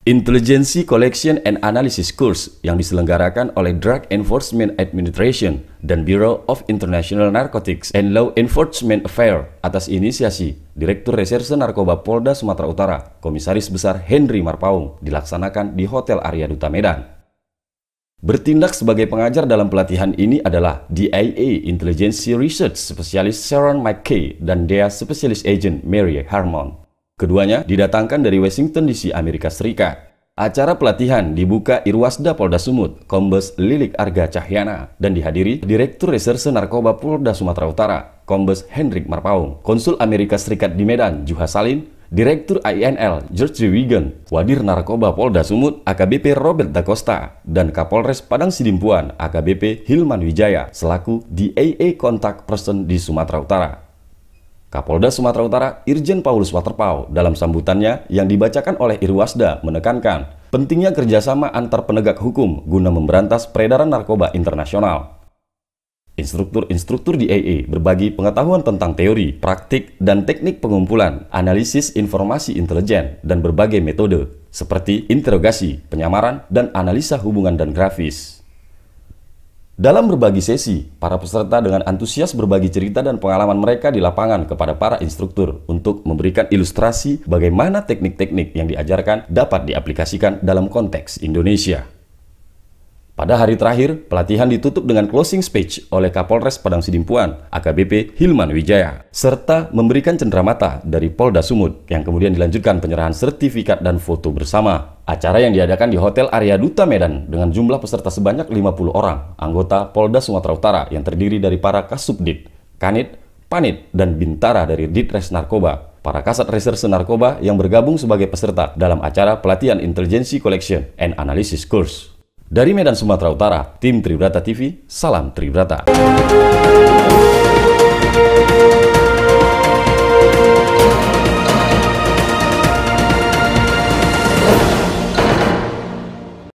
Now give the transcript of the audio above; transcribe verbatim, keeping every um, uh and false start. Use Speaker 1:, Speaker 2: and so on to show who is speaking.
Speaker 1: Intelligence Collection and Analysis Course yang diselenggarakan oleh Drug Enforcement Administration dan Bureau of International Narcotics and Law Enforcement Affairs atas inisiasi Direktur Reserse Narkoba Polda Sumatera Utara, Komisaris Besar Henry Marpaung, dilaksanakan di Hotel Arya Duta Medan. Bertindak sebagai pengajar dalam pelatihan ini adalah D I A Intelligence Research Specialist Sharon McKay dan D E A Specialist Agent Mary Harmon. Keduanya didatangkan dari Washington D C, Amerika Serikat. Acara pelatihan dibuka Irwasda Polda Sumut, Kombes Lilik Arga Cahyana, dan dihadiri Direktur Reserse Narkoba Polda Sumatera Utara, Kombes Hendrik Marpaung, Konsul Amerika Serikat di Medan, Juha Salim, Direktur I N L, George Wigan, Wadir Narkoba Polda Sumut, A K B P Robert Da Costa, dan Kapolres Padang Sidimpuan, A K B P Hilman Wijaya, selaku D I A Contact Person di Sumatera Utara. Kapolda Sumatera Utara Irjen Paulus Waterpau dalam sambutannya yang dibacakan oleh Irwasda menekankan pentingnya kerjasama antar penegak hukum guna memberantas peredaran narkoba internasional. Instruktur-instruktur D I A berbagi pengetahuan tentang teori, praktik, dan teknik pengumpulan, analisis informasi intelijen, dan berbagai metode seperti interogasi, penyamaran, dan analisa hubungan dan grafis. Dalam berbagi sesi, para peserta dengan antusias berbagi cerita dan pengalaman mereka di lapangan kepada para instruktur untuk memberikan ilustrasi bagaimana teknik-teknik yang diajarkan dapat diaplikasikan dalam konteks Indonesia. Pada hari terakhir, pelatihan ditutup dengan closing speech oleh Kapolres Padang Sidimpuan, A K B P Hilman Wijaya, serta memberikan cenderamata dari Polda Sumut, yang kemudian dilanjutkan penyerahan sertifikat dan foto bersama. Acara yang diadakan di Hotel Arya Duta Medan dengan jumlah peserta sebanyak lima puluh orang, anggota Polda Sumatera Utara yang terdiri dari para Kasubdit, Kanit, Panit, dan Bintara dari Ditres Narkoba, para Kasat Reserse Narkoba yang bergabung sebagai peserta dalam acara pelatihan Intelligence Collection and Analysis Course. Dari Medan, Sumatera Utara, tim Tribrata T V, salam Tribrata.